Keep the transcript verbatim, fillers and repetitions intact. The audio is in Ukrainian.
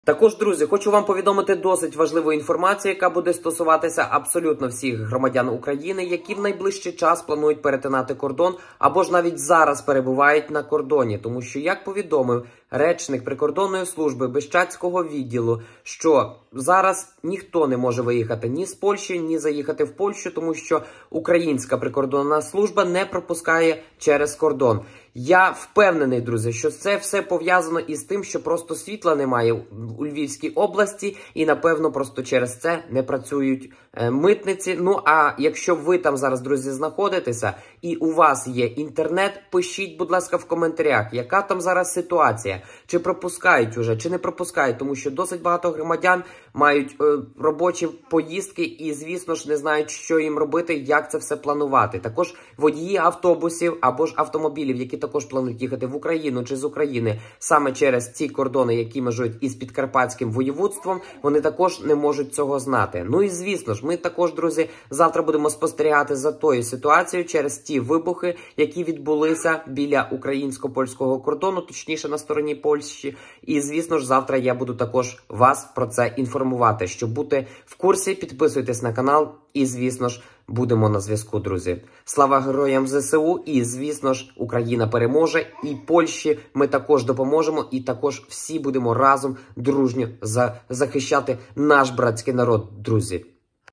Також, друзі, хочу вам повідомити досить важливу інформацію, яка буде стосуватися абсолютно всіх громадян України, які в найближчий час планують перетинати кордон або ж навіть зараз перебувають на кордоні. Тому що, як повідомив речник прикордонної служби Бищацького відділу, що зараз ніхто не може виїхати ні з Польщі, ні заїхати в Польщу, тому що українська прикордонна служба не пропускає через кордон. Я впевнений, друзі, що це все пов'язано із тим, що просто світла немає у Львівській області і, напевно, просто через це не працюють е, митниці. Ну, а якщо ви там зараз, друзі, знаходитеся і у вас є інтернет, пишіть, будь ласка, в коментарях, яка там зараз ситуація, чи пропускають уже, чи не пропускають, тому що досить багато громадян мають е, робочі поїздки і, звісно ж, не знають, що їм робити, як це все планувати. Також водії автобусів або ж автомобілів, які також планують їхати в Україну чи з України саме через ці кордони, які межують із Підкарпатським воєводством, вони також не можуть цього знати. Ну і звісно ж, ми також, друзі, завтра будемо спостерігати за тою ситуацією через ті вибухи, які відбулися біля українсько-польського кордону, точніше на стороні Польщі. І звісно ж, завтра я буду також вас про це інформувати. Щоб бути в курсі, підписуйтесь на канал і, звісно ж, будемо на зв'язку, друзі. Слава героям ЗСУ і, звісно ж, Україна переможе. І Польщі ми також допоможемо. І також всі будемо разом дружньо захищати наш братський народ, друзі.